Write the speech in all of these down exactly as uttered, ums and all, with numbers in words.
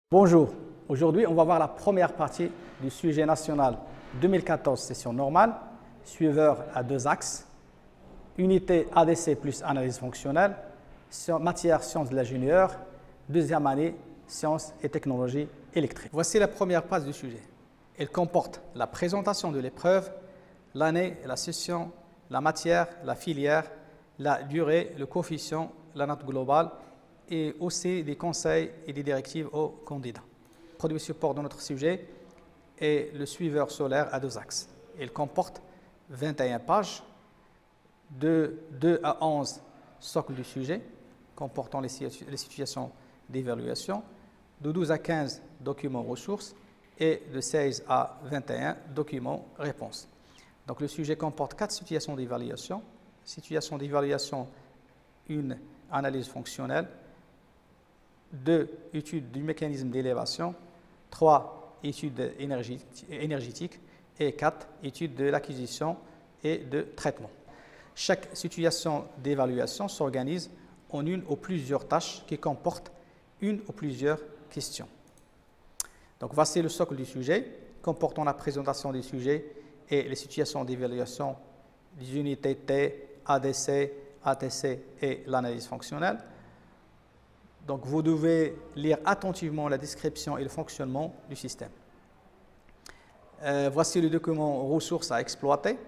Bonjour, aujourd'hui on va voir la première partie du sujet national deux mille quatorze session normale, suiveur à deux axes, unité A D C plus analyse fonctionnelle, matière sciences de l'ingénieur, deuxième année sciences et technologies électriques. Voici la première phase du sujet. Elle comporte la présentation de l'épreuve, l'année, la session, la matière, la filière, la durée, le coefficient, la note globale, et aussi des conseils et des directives aux candidats. Le produit support de notre sujet est le suiveur solaire à deux axes. Il comporte vingt et une pages, de deux à onze socles du sujet, comportant les situations d'évaluation, de douze à quinze documents ressources et de seize à vingt et un documents réponses. Donc le sujet comporte quatre situations d'évaluation. Situation d'évaluation, une analyse fonctionnelle, deux études du mécanisme d'élévation, trois études énergétiques et quatre études de l'acquisition et de traitement. Chaque situation d'évaluation s'organise en une ou plusieurs tâches qui comportent une ou plusieurs questions. Donc voici le socle du sujet, comportant la présentation du sujet et les situations d'évaluation des unités T, A D C, A T C et l'analyse fonctionnelle. Donc, vous devez lire attentivement la description et le fonctionnement du système. Euh, voici les documents ressources à exploiter.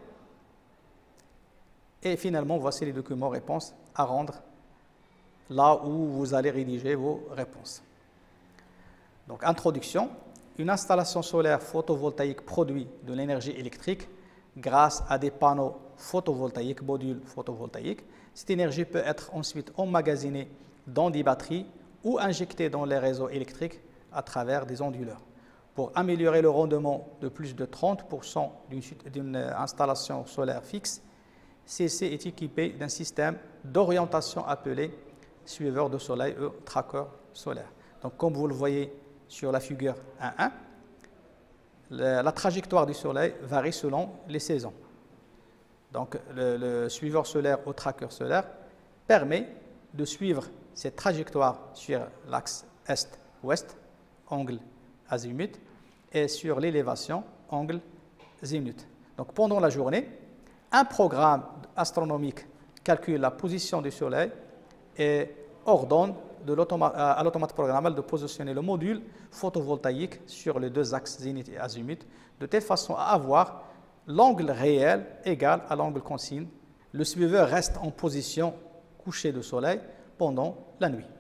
Et finalement, voici les documents réponses à rendre là où vous allez rédiger vos réponses. Donc, introduction. Une installation solaire photovoltaïque produit de l'énergie électrique grâce à des panneaux photovoltaïques, modules photovoltaïques. Cette énergie peut être ensuite emmagasinée dans des batteries ou injectées dans les réseaux électriques à travers des onduleurs. Pour améliorer le rendement de plus de trente pour cent d'une installation solaire fixe, C C est équipé d'un système d'orientation appelé suiveur de soleil ou tracker solaire. Donc, comme vous le voyez sur la figure un point un, la, la trajectoire du soleil varie selon les saisons. Donc, le, le suiveur solaire ou tracker solaire permet de suivre cette trajectoire sur l'axe est-ouest, angle azimut, et sur l'élévation, angle zénith. Donc, pendant la journée, un programme astronomique calcule la position du Soleil et ordonne de à l'automate programmable de positionner le module photovoltaïque sur les deux axes zénith et azimut, de telle façon à avoir l'angle réel égal à l'angle consigne. Le suiveur reste en position coucher du soleil pendant la nuit.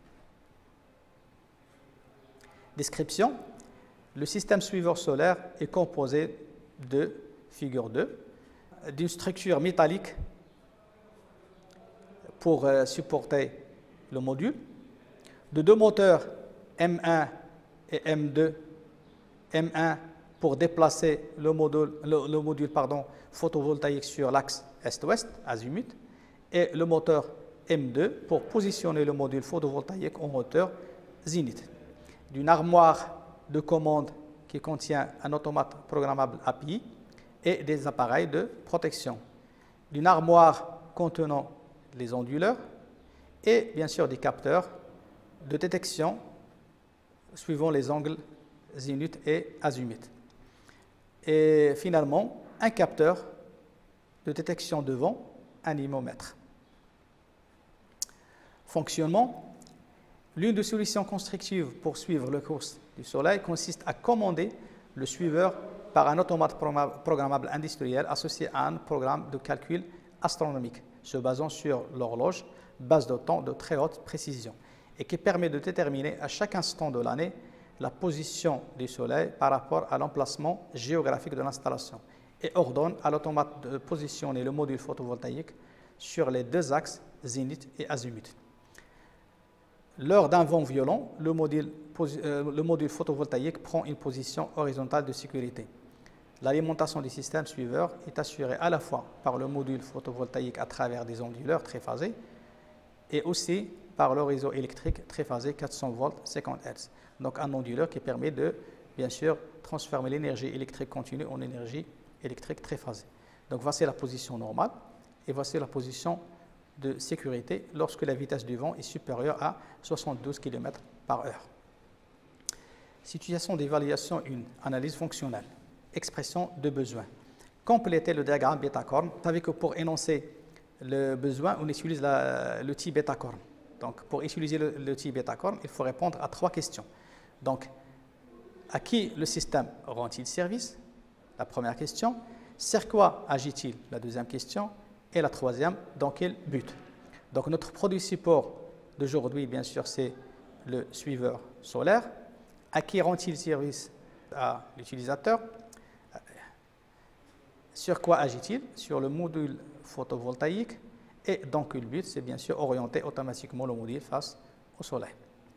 Description. Le système suiveur solaire est composé de, figure deux, d'une structure métallique pour euh, supporter le module, de deux moteurs M un et M deux, M un pour déplacer le module, le, le module pardon, photovoltaïque sur l'axe est-ouest, azimut, et le moteur M deux pour positionner le module photovoltaïque en hauteur zénith. D'une armoire de commande qui contient un automate programmable A P I et des appareils de protection. D'une armoire contenant les onduleurs et bien sûr des capteurs de détection suivant les angles zénith et azimut. Et finalement, un capteur de détection de vent, un anémomètre. Fonctionnement. L'une des solutions constructives pour suivre le cours du Soleil consiste à commander le suiveur par un automate programmable industriel associé à un programme de calcul astronomique se basant sur l'horloge, base de temps de très haute précision, et qui permet de déterminer à chaque instant de l'année la position du Soleil par rapport à l'emplacement géographique de l'installation et ordonne à l'automate de positionner le module photovoltaïque sur les deux axes zénith et azimut. Lors d'un vent violent, le module, euh, le module photovoltaïque prend une position horizontale de sécurité. L'alimentation du système suiveur est assurée à la fois par le module photovoltaïque à travers des onduleurs triphasés et aussi par le réseau électrique triphasé quatre cents volts cinquante hertz. Donc un onduleur qui permet de, bien sûr, transformer l'énergie électrique continue en énergie électrique triphasée. Donc voici la position normale et voici la position de sécurité lorsque la vitesse du vent est supérieure à soixante-douze kilomètres par heure. Situation d'évaluation un, analyse fonctionnelle, expression de besoin. Compléter le diagramme bêta-corne. Vous savez que pour énoncer le besoin, on utilise l'outil bêta-corne. Donc, pour utiliser l'outil bêta-corne, il faut répondre à trois questions. Donc, à qui le système rend-il service? La première question. Sur quoi agit-il? La deuxième question. Et la troisième, dans quel but? Donc, notre produit support d'aujourd'hui, bien sûr, c'est le suiveur solaire. À qui rend-il service? À l'utilisateur. Sur quoi agit-il? Sur le module photovoltaïque. Et dans quel but? C'est bien sûr orienter automatiquement le module face au soleil.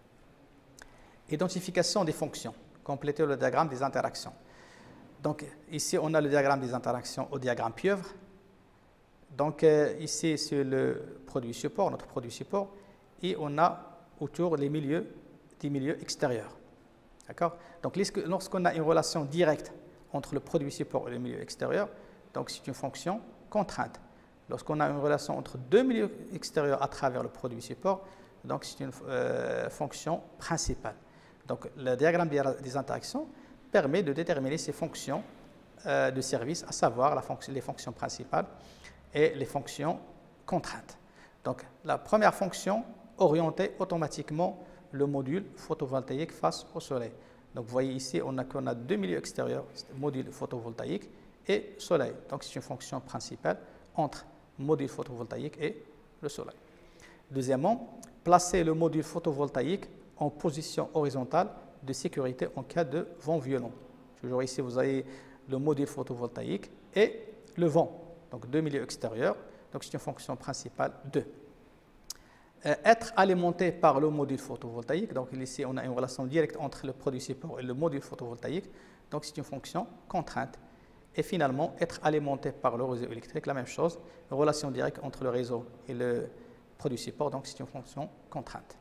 Identification des fonctions. Compléter le diagramme des interactions. Donc ici, on a le diagramme des interactions au diagramme pieuvre. Donc euh, ici, c'est le produit support, notre produit support. Et on a autour les milieux, des milieux extérieurs. D'accord? Donc lorsqu'on a une relation directe entre le produit support et le milieu extérieur, donc c'est une fonction contrainte. Lorsqu'on a une relation entre deux milieux extérieurs à travers le produit support, donc c'est une euh, fonction principale. Donc le diagramme des interactions permet de déterminer ces fonctions euh, de service, à savoir la fonction, les fonctions principales et les fonctions contraintes. Donc la première fonction, orienter automatiquement le module photovoltaïque face au soleil. Donc vous voyez ici, on a, on a deux milieux extérieurs, module photovoltaïque et soleil. Donc c'est une fonction principale entre module photovoltaïque et le soleil. Deuxièmement, placer le module photovoltaïque en position horizontale de sécurité en cas de vent violent. Toujours ici, vous avez le module photovoltaïque et le vent, donc deux milieux extérieurs. Donc c'est une fonction principale deux. Euh, être alimenté par le module photovoltaïque, donc ici on a une relation directe entre le produit support et le module photovoltaïque, donc c'est une fonction contrainte. Et finalement, être alimenté par le réseau électrique, la même chose, une relation directe entre le réseau et le produit support, donc c'est une fonction contrainte.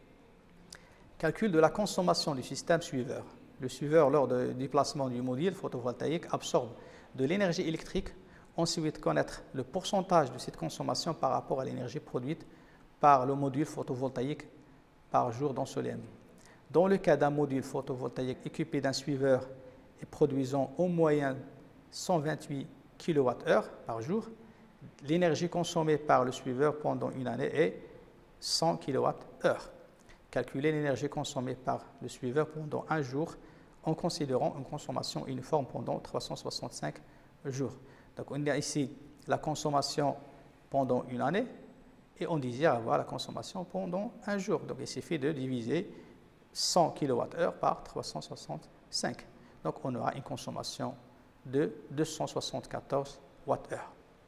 Calcul de la consommation du système suiveur. Le suiveur, lors du déplacement du module photovoltaïque, absorbe de l'énergie électrique. Ensuite, connaître le pourcentage de cette consommation par rapport à l'énergie produite par le module photovoltaïque par jour d'ensoleillement. Dans le cas d'un module photovoltaïque équipé d'un suiveur et produisant au moyen cent vingt-huit kilowattheures par jour, l'énergie consommée par le suiveur pendant une année est cent kilowattheures. Calculer l'énergie consommée par le suiveur pendant un jour en considérant une consommation uniforme pendant trois cent soixante-cinq jours. Donc on a ici la consommation pendant une année et on désire avoir la consommation pendant un jour. Donc il suffit de diviser cent kilowattheures par trois cent soixante-cinq. Donc on aura une consommation de deux cent soixante-quatorze wattheures.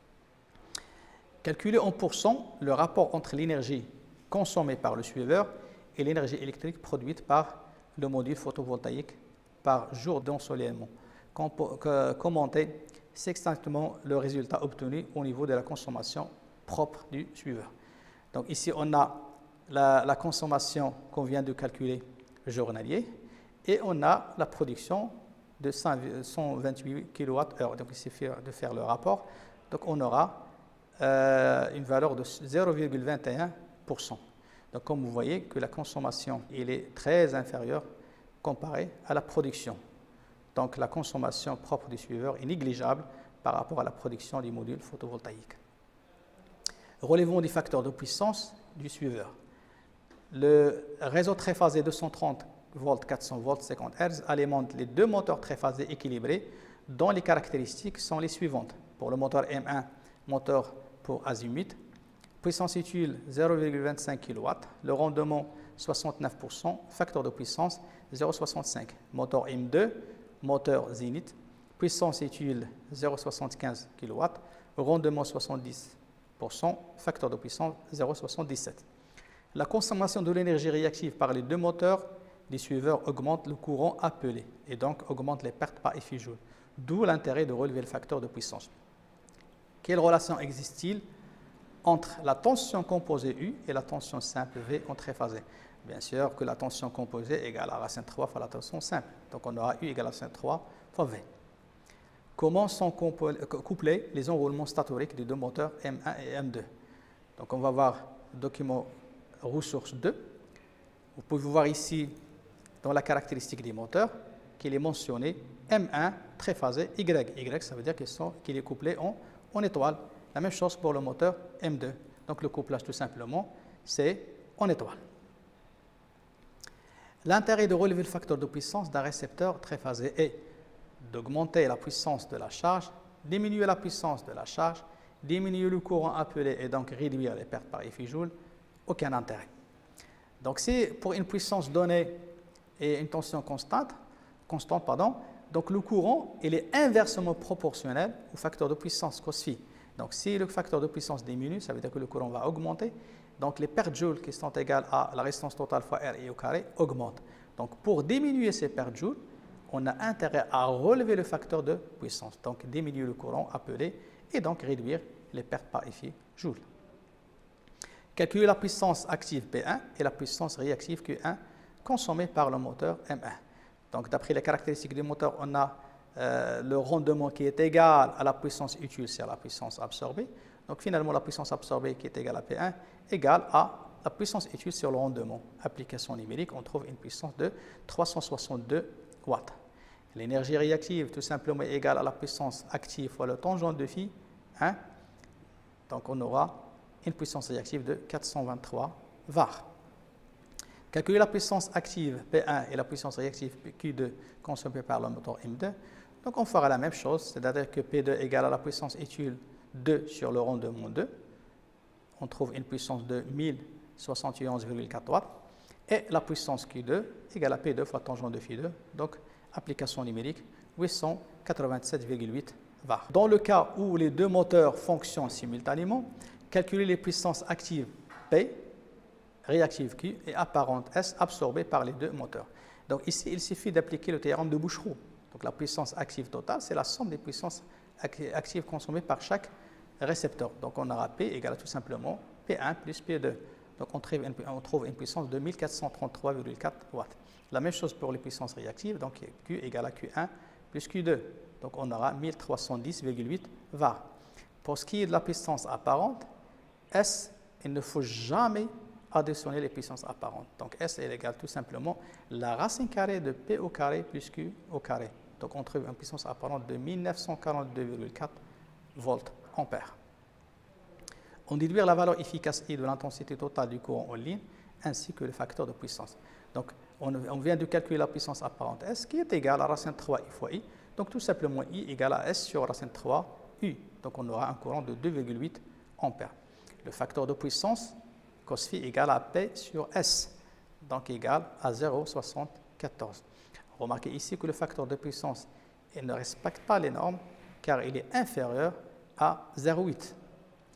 Calculer en pourcent le rapport entre l'énergie consommée par le suiveur et l'énergie électrique produite par le module photovoltaïque par jour d'ensoleillement. Commenter c'est exactement le résultat obtenu au niveau de la consommation propre du suiveur. Donc ici, on a la, la consommation qu'on vient de calculer journalier et on a la production de cent vingt-huit kilowattheures. Donc il suffit de faire le rapport. Donc on aura euh, une valeur de zéro virgule vingt et un pour cent. Donc comme vous voyez que la consommation elle est très inférieure comparée à la production. Donc la consommation propre du suiveur est négligeable par rapport à la production du module photovoltaïque. Relevons des facteurs de puissance du suiveur. Le réseau triphasé deux cent trente volts, quatre cents volts, cinquante hertz alimente les deux moteurs triphasés équilibrés dont les caractéristiques sont les suivantes. Pour le moteur M un, moteur pour azimut, puissance utile zéro virgule vingt-cinq kilowatts, le rendement soixante-neuf pour cent, facteur de puissance zéro virgule soixante-cinq. Moteur M deux, moteur zénith, puissance utile zéro virgule soixante-quinze kilowatts, rendement soixante-dix pour cent, facteur de puissance zéro virgule soixante-dix-sept. La consommation de l'énergie réactive par les deux moteurs des suiveurs augmente le courant appelé et donc augmente les pertes par effet Joule, d'où l'intérêt de relever le facteur de puissance. Quelle relation existe-t-il entre la tension composée U et la tension simple V en triphasé? Bien sûr que la tension composée est égale à racine trois fois la tension simple. Donc on aura U égale à racine trois fois V. Comment sont couplés les enroulements statoriques des deux moteurs M un et M deux? Donc on va voir le document ressources deux. Vous pouvez voir ici dans la caractéristique des moteurs qu'il est mentionné M un triphasé Y. Y, ça veut dire qu'il qu'il est couplé en, en étoile. La même chose pour le moteur M deux. Donc le couplage, tout simplement, c'est en étoile. L'intérêt de relever le facteur de puissance d'un récepteur triphasé est d'augmenter la puissance de la charge, diminuer la puissance de la charge, diminuer le courant appelé et donc réduire les pertes par effet Joule. Aucun intérêt. Donc si pour une puissance donnée et une tension constante, constante pardon, donc le courant il est inversement proportionnel au facteur de puissance cos phi. Donc si le facteur de puissance diminue, ça veut dire que le courant va augmenter. Donc les pertes Joule qui sont égales à la résistance totale fois R I au carré augmentent. Donc pour diminuer ces pertes Joule, on a intérêt à relever le facteur de puissance. Donc diminuer le courant appelé et donc réduire les pertes par effet Joule. Calculer la puissance active P un et la puissance réactive Q un consommée par le moteur M un. Donc d'après les caractéristiques du moteur, on a euh, le rendement qui est égal à la puissance utile sur la puissance absorbée. Donc finalement la puissance absorbée qui est égale à P un égale à la puissance utile sur le rendement. Application numérique, on trouve une puissance de trois cent soixante-deux watts. L'énergie réactive tout simplement est égale à la puissance active fois le tangent de phi un. Donc on aura une puissance réactive de quatre cent vingt-trois var. Calculer la puissance active P un et la puissance réactive Q deux consommée par le moteur M deux. Donc on fera la même chose, c'est-à-dire que P deux est égal à la puissance utile deux sur le rendement deux. On trouve une puissance de mille soixante et onze virgule quatre watts. Et la puissance Q deux égale à P deux fois tangent de phi deux. Donc application numérique huit cent quatre-vingt-sept virgule huit var. Dans le cas où les deux moteurs fonctionnent simultanément, calculer les puissances actives P, réactive Q et apparente S absorbées par les deux moteurs. Donc ici, il suffit d'appliquer le théorème de Boucheroux. Donc la puissance active totale, c'est la somme des puissances actives consommées par chaque récepteur. Donc on aura P égale à tout simplement P un plus P deux. Donc on trouve une, on trouve une puissance de mille quatre cent trente-trois virgule quatre watts. La même chose pour les puissances réactives, donc Q égale à Q un plus Q deux. Donc on aura mille trois cent dix virgule huit var. Pour ce qui est de la puissance apparente, S, il ne faut jamais additionner les puissances apparentes. Donc S est égal tout simplement la racine carrée de P au carré plus Q au carré. Donc on trouve une puissance apparente de mille neuf cent quarante-deux virgule quatre volts ampères. On déduire la valeur efficace I de l'intensité totale du courant en ligne ainsi que le facteur de puissance. Donc on, on vient de calculer la puissance apparente S qui est égale à racine trois I fois I. Donc tout simplement I égale à S sur racine trois U. Donc on aura un courant de deux virgule huit ampères. Le facteur de puissance cos phi égale à P sur S, donc égal à zéro virgule soixante-quatorze. Remarquez ici que le facteur de puissance il ne respecte pas les normes car il est inférieur à zéro virgule huit.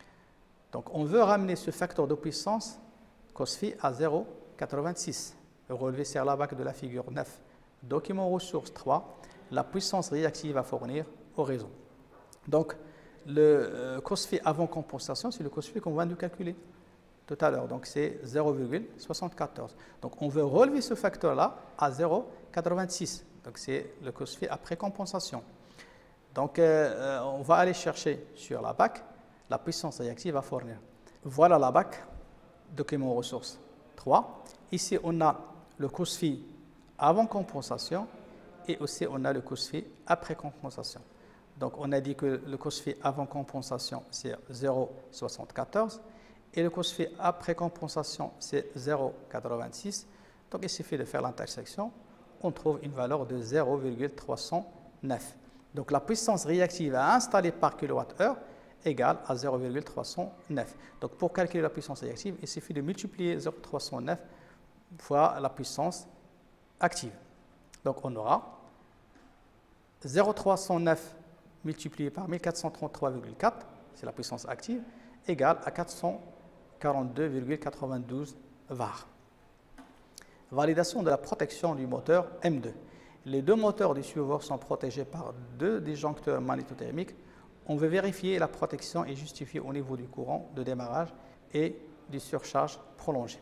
Donc on veut ramener ce facteur de puissance cos phi à zéro virgule quatre-vingt-six. Relevé sur la bac de la figure neuf. Document ressource trois, la puissance réactive à fournir au réseau. Donc le euh, cos phi avant compensation, c'est le cos phi qu'on vient de calculer tout à l'heure. Donc c'est zéro virgule soixante-quatorze. Donc on veut relever ce facteur-là à zéro virgule quatre-vingt-six. Donc c'est le cos phi après compensation. Donc euh, on va aller chercher sur la bac la puissance réactive à fournir. Voilà la bac, document ressource trois. Ici on a le cos phi avant compensation et aussi on a le cos phi après compensation. Donc on a dit que le cos phi avant compensation c'est zéro virgule soixante-quatorze et le cos phi après compensation c'est zéro virgule quatre-vingt-six. Donc il suffit de faire l'intersection, on trouve une valeur de zéro virgule trois cent neuf. Donc la puissance réactive à installer par kilowattheure égale à zéro virgule trois cent neuf. Donc pour calculer la puissance réactive, il suffit de multiplier zéro virgule trois cent neuf fois la puissance active. Donc on aura zéro virgule trois cent neuf multiplié par mille quatre cent trente-trois virgule quatre, c'est la puissance active, égale à quatre cent quarante-deux virgule quatre-vingt-douze var. Validation de la protection du moteur M deux. Les deux moteurs du suiveur sont protégés par deux disjoncteurs magnétothermiques. On veut vérifier la protection est justifiée au niveau du courant de démarrage et du surcharge prolongé.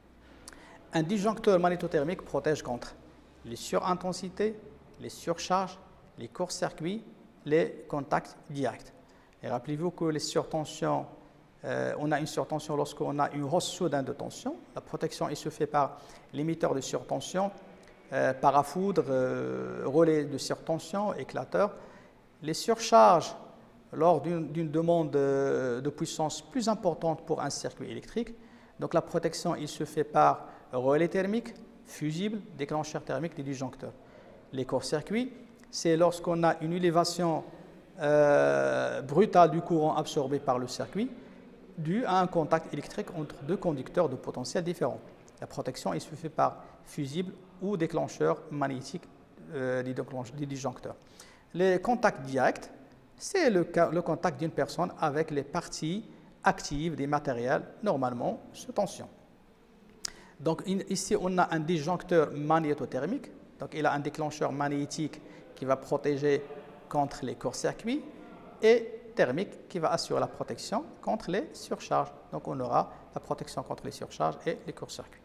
Un disjoncteur magnétothermique protège contre les surintensités, les surcharges, les courts-circuits, les contacts directs. Et rappelez-vous que les surtensions, euh, on a une surtension lorsqu'on a une hausse soudaine de tension. La protection elle se fait par l'émetteur de surtension euh, parafoudre, euh, relais de surtension, éclateur. Les surcharges lors d'une demande de, de puissance plus importante pour un circuit électrique. Donc la protection, il se fait par relais thermique, fusible, déclencheur thermique, des disjoncteurs. Les courts-circuits, c'est lorsqu'on a une élévation euh, brutale du courant absorbé par le circuit due à un contact électrique entre deux conducteurs de potentiel différents. La protection, il se fait par fusible ou déclencheur magnétique euh, des disjoncteurs. Les contacts directs, c'est le, le contact d'une personne avec les parties actives des matériels normalement sous tension. Donc ici, on a un disjoncteur magnétothermique. Donc il a un déclencheur magnétique qui va protéger contre les courts-circuits et thermique qui va assurer la protection contre les surcharges. Donc on aura la protection contre les surcharges et les courts-circuits.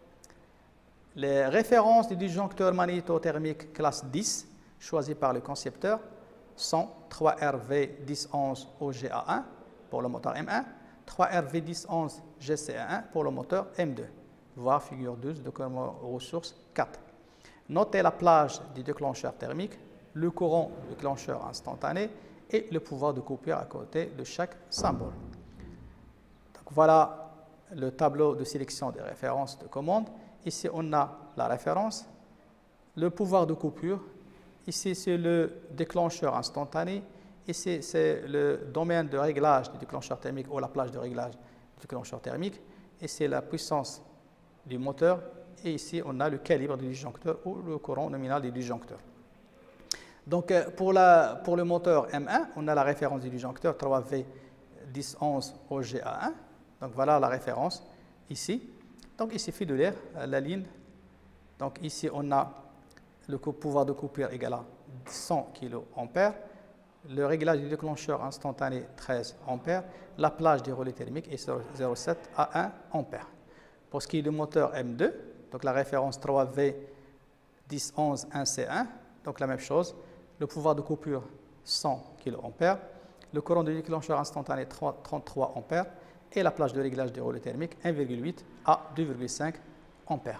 Les références du disjoncteur magnétothermique classe dix choisies par le concepteur sont trois R V dix onze O G A un pour le moteur M un, trois R V dix onze G C A un pour le moteur M deux, voire figure douze de document ressources quatre. Notez la plage du déclencheur thermique, le courant du déclencheur instantané et le pouvoir de coupure à côté de chaque symbole. Donc voilà le tableau de sélection des références de commande. Ici, on a la référence, le pouvoir de coupure. Ici, c'est le déclencheur instantané. Ici, c'est le domaine de réglage du déclencheur thermique ou la plage de réglage du déclencheur thermique. Et c'est la puissance du moteur. Et ici, on a le calibre du disjoncteur ou le courant nominal du disjoncteur. Donc, pour, la, pour le moteur M un, on a la référence du disjoncteur trois V dix onze O G A un. Donc, voilà la référence ici. Donc, il suffit de lire la ligne. Donc, ici, on a le pouvoir de coupure égal à cent kiloampères, le réglage du déclencheur instantané treize ampères, la plage du relais thermique est zéro virgule sept à un ampère. Pour ce qui est du moteur M deux, donc la référence trois V dix onze un C un, donc la même chose, le pouvoir de coupure cent kiloampères, le courant de déclencheur instantané trente-trois ampères et la plage de réglage du relais thermique un virgule huit à deux virgule cinq ampères.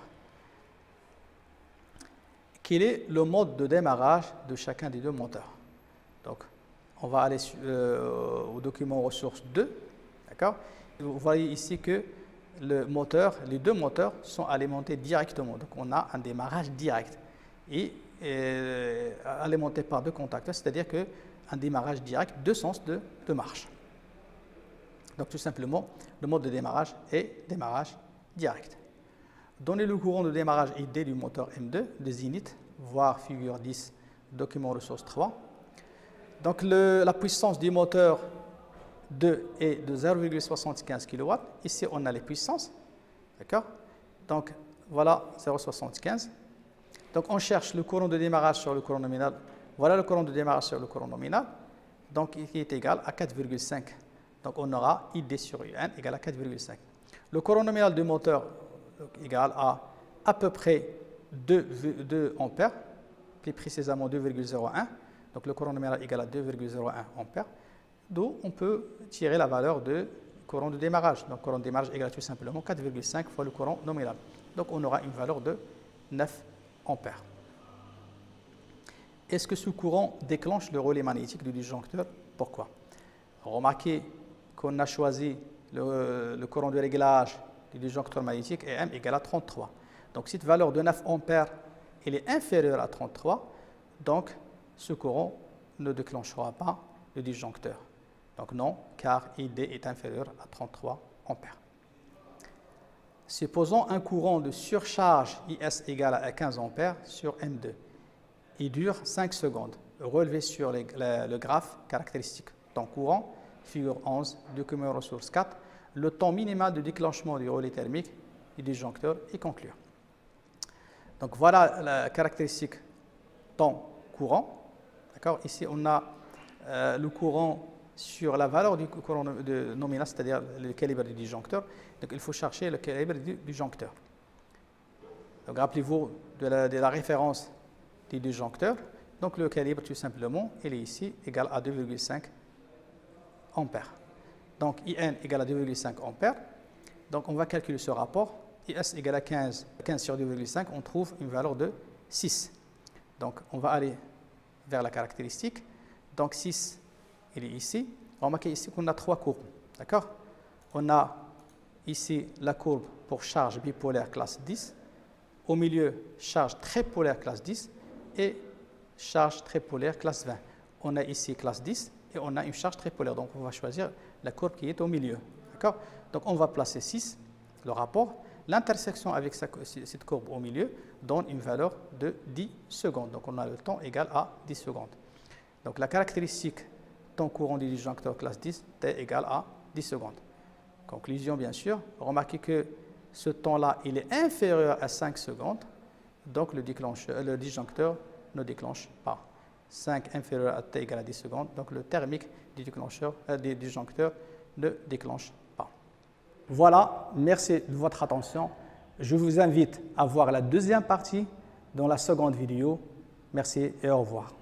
Quel est le mode de démarrage de chacun des deux moteurs? Donc, on va aller euh, au document ressources deux. D'accord? Vous voyez ici que le moteur, les deux moteurs sont alimentés directement. Donc, on a un démarrage direct et, et alimenté par deux contacteurs, c'est-à-dire qu'un démarrage direct, deux sens de, de marche. Donc, tout simplement, le mode de démarrage est démarrage direct. Donnez le courant de démarrage I D du moteur M deux, des init, voire figure dix, document ressources trois. Donc, le, la puissance du moteur deux est de zéro virgule soixante-quinze kilowatts. Ici, on a les puissances. D'accord? Donc, voilà zéro virgule soixante-quinze. Donc, on cherche le courant de démarrage sur le courant nominal. Voilà le courant de démarrage sur le courant nominal. Donc, il est égal à quatre virgule cinq. Donc, on aura I D sur U N égal à quatre virgule cinq. Le courant nominal du moteur est égal à à peu près deux ampères, plus précisément deux virgule zéro un. Donc, le courant nominal est égal à deux virgule zéro un ampères. D'où on peut tirer la valeur de courant de démarrage. Donc, courant de démarrage égale tout simplement quatre virgule cinq fois le courant nominal. Donc, on aura une valeur de neuf ampères. Est-ce que ce courant déclenche le relais magnétique du disjoncteur? Pourquoi? Remarquez qu'on a choisi le, le courant de réglage du disjoncteur magnétique est M égale à trente-trois. Donc, cette valeur de neuf ampères elle est inférieure à trente-trois, donc ce courant ne déclenchera pas le disjoncteur. Donc non, car I D est inférieur à trente-trois ampères. Supposons un courant de surcharge I S égale à quinze ampères sur M deux. Il dure cinq secondes. Relevez sur les, le, le graphe caractéristique temps courant, figure onze, document ressources quatre, le temps minimal de déclenchement du relais thermique du disjoncteur est conclu. Donc voilà la caractéristique temps courant. Ici, on a euh, le courant sur la valeur du courant de nominal, c'est-à-dire le calibre du disjoncteur. Donc, il faut chercher le calibre du disjoncteur. Donc, rappelez-vous de la, de la référence du disjoncteur. Donc, le calibre, tout simplement, il est ici égal à deux virgule cinq ampères. Donc, I N égale à deux virgule cinq ampères. Donc, on va calculer ce rapport. I S égale à quinze, quinze sur deux virgule cinq, on trouve une valeur de six. Donc, on va aller vers la caractéristique. Donc, six, il est ici. Remarquez ici qu'on a trois courbes. D'accord? On a ici la courbe pour charge bipolaire classe dix. Au milieu, charge tripolaire classe dix. Et charge tripolaire classe vingt. On a ici classe dix et on a une charge tripolaire. Donc, on va choisir la courbe qui est au milieu. D'accord? Donc, on va placer six, le rapport. L'intersection avec cette courbe au milieu donne une valeur de dix secondes. Donc, on a le temps égal à dix secondes. Donc, la caractéristique temps courant du disjoncteur classe dix, t égale à dix secondes. Conclusion, bien sûr. Remarquez que ce temps-là, il est inférieur à cinq secondes. Donc, le, le disjoncteur ne déclenche pas. cinq inférieur à t égale à dix secondes. Donc, le thermique du, déclencheur, euh, du disjoncteur ne déclenche pas. Voilà, merci de votre attention. Je vous invite à voir la deuxième partie dans la seconde vidéo. Merci et au revoir.